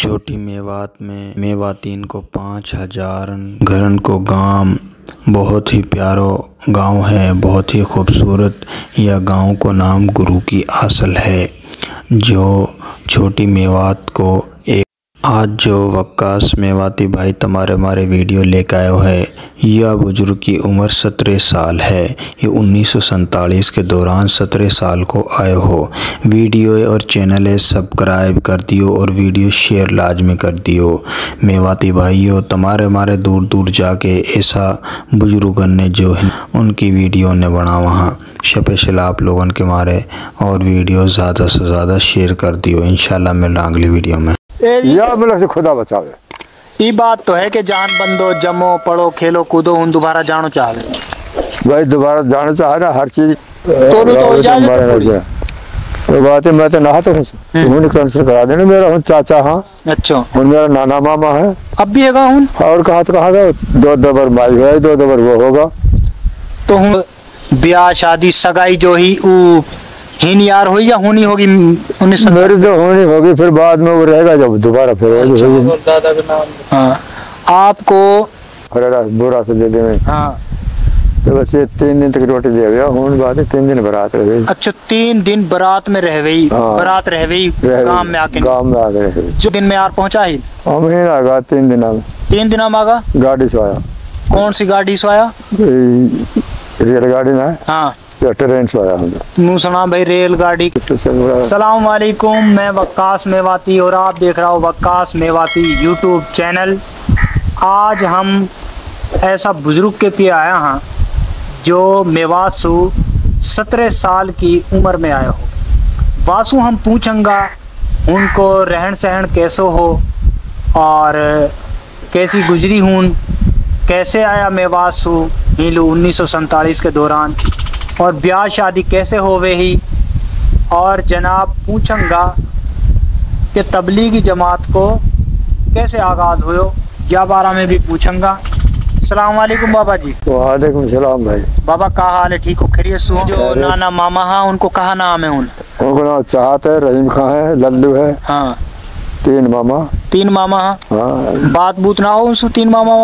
छोटी मेवात में मेवातीन को 5000 घरन को गांव बहुत ही प्यारो गांव है, बहुत ही खूबसूरत। यह गांव को नाम गुरु की आसल है। जो छोटी मेवात को आज जो वक्कास मेवाती भाई तुम्हारे हमारे वीडियो लेकर आयो है, यह बुजुर्ग की उम्र 17 साल है। ये 1947 के दौरान 17 साल को आए हो। वीडियो और चैनल है सब्सक्राइब कर दियो और वीडियो शेयर लाजमी कर दियो। मेवाती भाइयों तुम्हारे हमारे दूर दूर जाके ऐसा बुजुर्गन ने जो है उनकी वीडियो ने बना वहाँ स्पेशल आप लोगों के मारे, और वीडियो ज़्यादा से ज़्यादा शेयर कर दियो। इंशाल्लाह मिलना अगली वीडियो में। या मतलब से खुदा बचावे। ये बात तो है कि जान बंदो जमो पढ़ो खेलो कूदो उन दोबारा जानो चाहे भाई, दोबारा जाना चाह रहा हर चीज तो इजाजत है। तो बात है मैं तो नहा तो हूँ कैंसिल करा देना। मेरा हूँ चाचा, हाँ अच्छा, हूँ मेरा नाना मामा है, अब भी है हूँ और कहा तो कहा दो बार माई है, दो बार वो होगा। तो हूँ ब्याह शादी सगाई जो ही हिन यार हुई या होनी होगी 19 मेरी तो होनी होगी, फिर बाद में वो रहेगा जब दोबारा फिर दादा का नाम। हाँ आपको बुरा से दे दे। हाँ तो बस ये 3 दिन तक रोटी दे गया। होने बाद 3 दिन बारात रह गई। अच्छा 3 दिन बारात में रह गई। हाँ, बारात रह गई गांव में आके। गांव में आ गए जो दिन में यार पहुंचा ही हम ही आगा 3 दिन में। 3 दिन में आगा गाड़ी से आया। कौन सी गाड़ी से आया? रेलगाड़ी ना। हाँ ट्रेन से आया हूँ। सुना भाई रेलगाड़ी। सलाम वालेकुम, मैं वक्कास मेवाती और आप देख रहा हो वक्कास मेवाती यूट्यूब चैनल। आज हम ऐसा बुजुर्ग के पे आया हाँ जो मेवात सु 17 साल की उम्र में आया हो। वासु हम पूछेंगा उनको रहन सहन कैसो हो और कैसी गुजरी हूँ, कैसे आया मेवात सु हिलू 1947 के दौरान, और ब्याह शादी कैसे होवे ही, और जनाब पूछूंगा कि तबलीगी जमात को कैसे आगाज़ हुयो, या बारा में भी पूछूंगा। अस्सलाम वालेकुम बाबा जी। वालेकुम सलाम भाई। बाबा का हाल है, ठीक हो खैरियत से हो? जो नाना मामा हाँ उनको कहा नाम है? उनको नाम चाहत है, रहीम खां है, लल्लू है। हाँ 3 मामा। 3 मामा हाँ। बात बूत ना हो उनसे 3 मामा?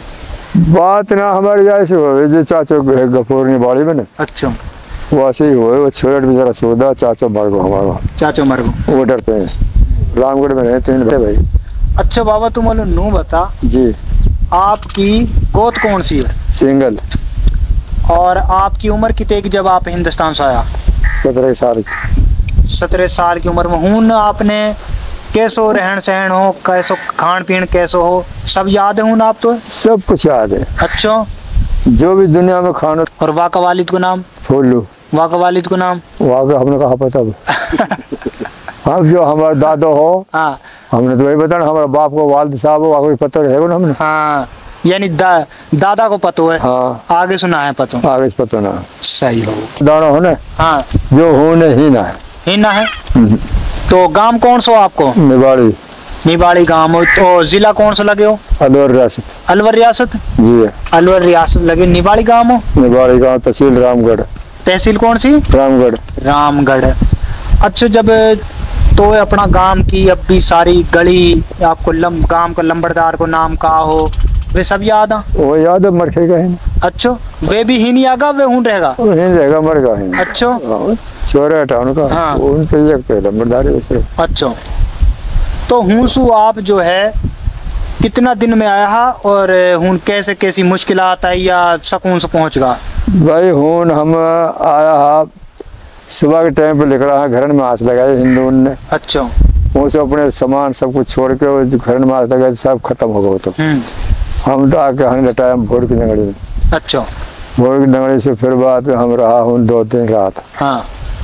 बात ना हमारे जैसे हो जो चाचो गफूर बाड़ी में। अच्छा वैसे ही हो। वो छोटे बेचारा सौदा चाचो मर गो, हमारा चाचो मर गो। वो डरते हैं रामगढ़ में रहते हैं भाई। अच्छा बाबा तुम बोलो नू बता जी, आपकी गोद कौन सी है? सिंगल। और आपकी उम्र कितने की जब आप हिंदुस्तान से आया? 17 साल। 17 साल की उम्र में हूँ आपने कैसो रहन सहन हो, कैसो खान पीन कैसो हो, सब याद है आप? तो सब कुछ याद है। अच्छा जो भी दुनिया में खाना। और वाका वालिद को नाम? फूलू। वाका वालिद को नाम? वाका हमने कहा पता हम जो हमारा दादा हो हाँ हमने तो वही बताया। हमारा बाप को वालिद साहब हो वाका पता रहेगा ना हमने। हाँ यानी दादा को पता है। हाँ आगे सुना है पता? आगे पता ना। सही हो दाना होने हाँ जो होने ही ना है, ही ना है। तो गांव कौन सा आपको? निबाड़ी। निबाड़ी गांव हो। तो जिला कौन सा लगे हो? अलवर रियासत। अलवर रियासत जी, अलवर रियासत लगे। निबाड़ी गांव हो? निबाड़ी गांव तहसील रामगढ़। तहसील कौन सी? रामगढ़। रामगढ़। अच्छा जब तो अपना गांव की अब भी सारी गली आपको गांव का लंबरदार को नाम का हो वे सब याद है? वो याद है मर गए। अच्छा वे भी ही नहीं आगा, वे हूं रहेगा? रहेगा मर गए। अच्छा छोरा टाउन का हाँ। उन पे लंबरदारी। अच्छा तो हूँ आप जो है कितना दिन में आया है और हूँ कैसे कैसी मुश्किलात आई या सुकून से पहुँच गया? भाई हूँ हम आया सुबह के टाइम पे निकला है, घर में आस लगाए हिंदू ने। अच्छा वो सब अपने सामान सब कुछ छोड़ के घर में आस लगाए, सब खत्म हो गया। तो हम तो आके हमने लटाया भोर की नगड़ी में। अच्छा भोर की नगड़ी से फिर बाद में हम रहा हूँ 2 दिन रात। हाँ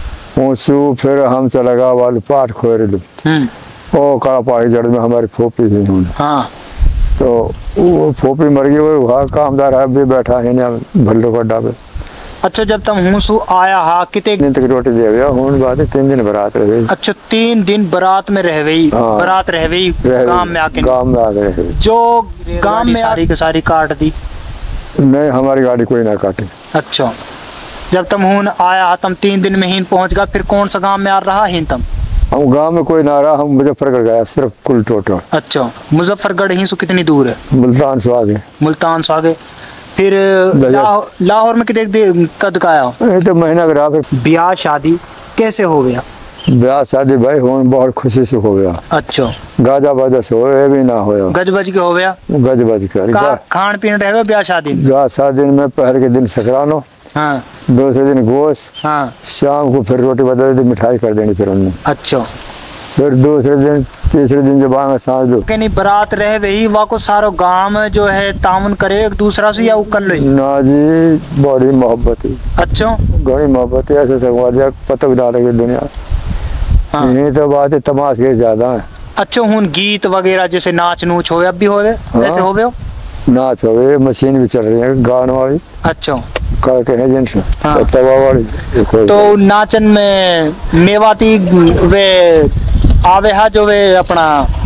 फिर हम चला गया वाले पाठ खोरे ओ कड़ा पहाड़ी जड़ में हमारी फोपी थी। हाँ तो वो फोपी मर गई, वो वहाँ कामदार है भी बैठा है ना भल्लो गड्ढा पे। अच्छा जब तुम हूँ आया हा कितने दिन तक रोटी दे गया? हूँ बात 3 दिन बारात रह गई। अच्छा 3 दिन बारात में रह गई। हाँ, बारात रह गई गांव में आके? गांव में आ गए जो गांव में सारी की सारी काट दी? नहीं हमारी गाड़ी कोई ना काटी। अच्छा जब तुम हूँ आया तुम 3 दिन में ही पहुँच गया, फिर कौन सा गांव में आ रहा ही तुम? हम गांव में कोई ना रहा, हम मुजफ्फरगढ़ गया सिर्फ कुल टोटल। अच्छा, मुजफ्फरगढ़ ही से कितनी दूर है? मुल्तान से आगे। मुल्तान से आगे। फिर लाहौर में कितने कद का आया? ये तो महीना का। फिर ब्याह शादी कैसे हो गया? ब्याह शादी भाई हो बहुत खुशी से हो गया। अच्छा, गाजा बाजा से हो भी ना हो, गज बज के हो गया। गज बज के खान पीन रहे ब्याह शादी में? ब्याह शादी में पहले के दिन सकरानो, हाँ, दूसरे दिन गोश्त, हाँ, शाम को फिर रोटी बदल दी, मिठाई कर देनी फिर हमने। अच्छा, फिर दूसरे दिन तीसरे दिन जब आएंगे सांझ दो नहीं बरात रहे वही वहाँ को सारो गांव में जो है तामुन करे एक दूसरा से या कर लो? ना जी, बड़ी मोहब्बत है। अच्छा, बड़ी मोहब्बत है, ऐसे संगवादिया पता भी डालेगी दुनिया। हाँ। ये तो बात है, तमाश के ज्यादा है। अच्छा, हुन गीत वगैरह जैसे नाच नूच हो अब भी हो ऐसे हो गए? नाच हो गए, मशीन भी चल रही है गाने वाली। अच्छा, कहते हैं जिनसे हाँ। तवा वाली। तो नाचन में मेवाती वे आवे हा जो वे अपना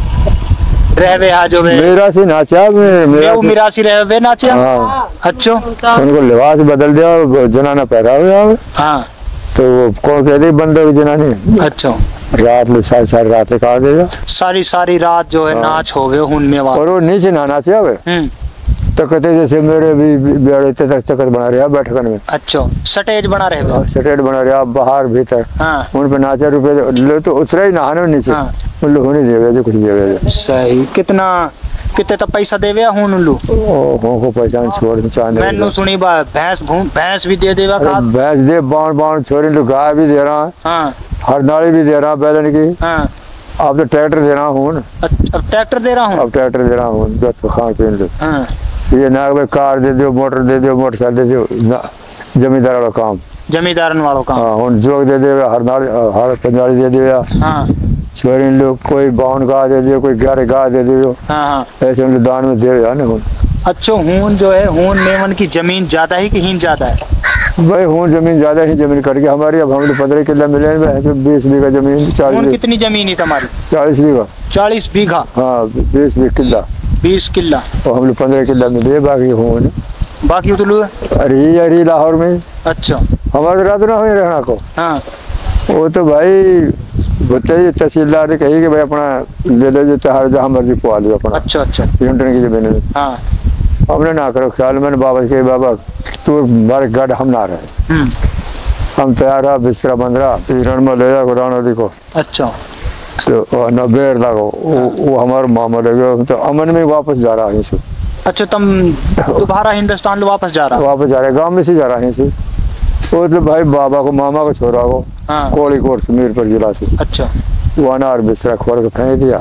रहवे हा जो वे मेरा से नाचा मेरा सी रहे वे नाचा। हाँ। अच्छा, उनको लिबास बदल दिया, जनाना पहरा हुआ। हाँ, तो कौन कह दे बंदे की जनानी। अच्छा, रात में सारी रात निकाल देगा, सारी रात जो है। हाँ। नाच हो गए हुन में और वो नीचे ना नाचे आवे तो कहते जैसे मेरे भी बेड़े तक तकत बना रहे बैठकन में। अच्छा, स्टेज बना रहे, स्टेज बना रहे बाहर भीतर। हाँ। उन पे नाचा रुपए ले तो उसरा ही नहाने नीचे। हाँ। उन लोग नहीं देवे जो कुछ देवे। सही, कितने तो पैसा देवे हुन उन लोग? ओ को पैसा छोड़ चांद मैंने सुनी बात, भैंस भी दे देवा खा, भैंस दे बाण छोरी लोग, गाय भी दे रहा है। हाँ। हरनाली भी दे रहा बैलन की। हाँ। अब तो ट्रैक्टर दे रहा हूँ। अब ट्रैक्टर दे रहा हूँ, अब ट्रैक्टर दे रहा हूँ, जो खान पीन लो। हाँ। ये ना कार दे दो, मोटर दे दो, मोटरसाइकिल दे दो, जमींदार वाला काम, जमींदारन वाला काम। हाँ, उन जोग दे दे, हर पंजाली दे दे। हाँ। छोरी लोग कोई बावन गाय दे दियो, कोई 11 गाय दे दियो। हाँ। ऐसे उनके दान में दे ना। अच्छा, हून जो है हुन मेमन की जमीन ज्यादा है कि हीन ज्यादा है? भाई हुन जमीन ज्यादा ही, जमीन कट गया हमारी। अब हम 15 किला मिले, 20 बीघा जमीन। 40 कितनी जमीन है तुम्हारी? 40 बीघा। 40 बीघा? हाँ, 20 किला। 20 किला और हम लोग 15 किला मिले, बाकी हुन बाकी तो लोग अरे लाहौर में। अच्छा, हमारे रात ना हो रहना को। हाँ, वो तो भाई बताइए तहसीलदार ने कही कि भाई अपना ले लो, जो चाहे जहाँ मर्जी पवा लो अपना। अच्छा, यूनिटन की जमीन में। हाँ। हमने ना करो ख्याल, मैंने बाबा के बाबा तू मारे गढ़ हम ना रहे, हम तैयार रहा, बिस्तरा बंद रहा, रण में ले जाओ राणा दी को। अच्छा, तो न बेर लगो वो हमारे मामा लगे, तो अमन में वापस जा रहा है। अच्छा, तुम दोबारा हिंदुस्तान वापस जा रहा है, गाँव में से जा रहा है। वो तो भाई बाबा को मामा को छोरा को। हाँ। कोड़ीकोट से मीरपुर जिला से। अच्छा, वो अनार बिस्तरा खोल के फेंक दिया,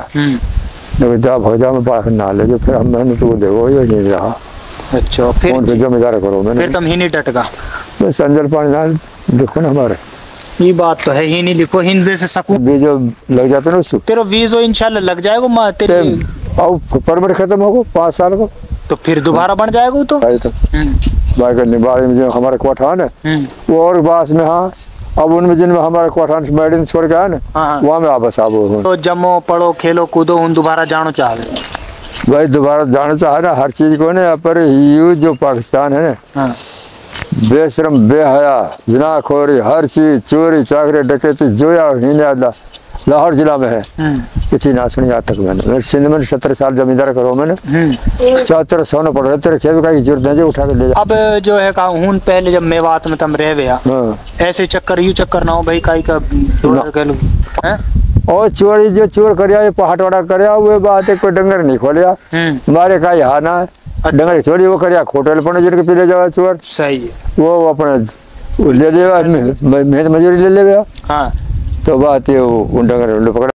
जा भगजा में बाहर ना ले जो, फिर हम मैंने तो देखो ये नहीं रहा। अच्छा, फिर जमींदार करो मैंने, फिर तुम ही नहीं टटका। मैं संजल पानी ना देखो ना हमारे, ये बात तो है ही नहीं लिखो, हिंद वैसे सकूं वीजो लग जाते ना उसको, तेरा वीजो इंशाल्लाह लग जाएगा मां तेरे, और परमिट खत्म होगा 5 साल को, तो फिर दोबारा बन जाएगा तो भाई का निबाड़ी में जो हमारा कोठा है वो और बास में। हाँ, अब उनमें जिनमें हमारा कोठा मेडिन छोड़ के है ना, वहाँ में वापस आओ। तो जमो पढ़ो खेलो कूदो उन दोबारा जानो चाहे भाई, दोबारा जाना चाहे ना हर चीज को ना, पर यू जो पाकिस्तान है ना, बेशरम बेहया जनाखोरी हर चीज चोरी चाकरी डकैती जो या लाहौर जिला में है, किसी ना सुनी आज तक। मैंने सिंध में 17 साल जमींदार करो मैंने, 74 सोना पड़ रहे तेरे खेत का जरूरत नहीं उठा के ले जा। अब जो है हूं पहले जब मेवात में तुम रह गया, ऐसे चक्कर यू चक्कर ना हो भाई काई का हैं, और चोरी जो चोर कर पहाड़ वाड़ा कर वो बात है, कोई डंगर नहीं खोलिया मारे का यहाँ ना डंगर चोरी वो कर खोटल पड़े जिनके पी ले जावा चोर। सही है, वो अपना ले लेवा मेहनत मजूरी ले लेवा। हाँ, तो बात है वो डंगर पकड़ा